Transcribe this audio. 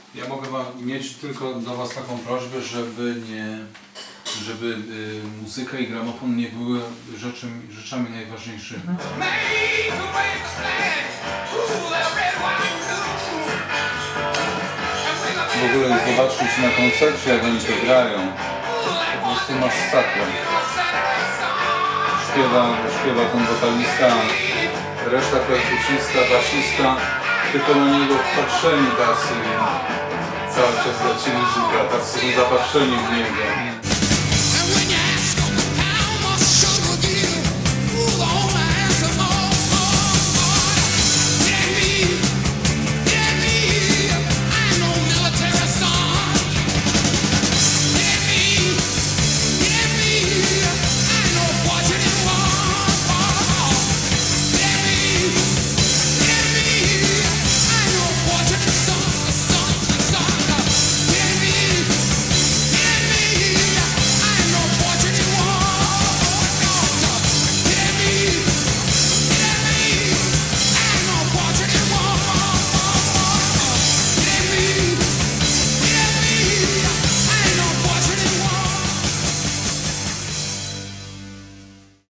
Ja mogę mieć tylko do Was taką prośbę, żeby muzyka i gramofon nie były rzeczami najważniejszymi. W ogóle zobaczyć na koncercie, jak oni to grają, po prostu masakra. Śpiewa ten wokalista, reszta perkusista, basista, tylko na niego wpatrzeni tacy, cały czas leci muzyka, tacy są zapatrzeni w niego.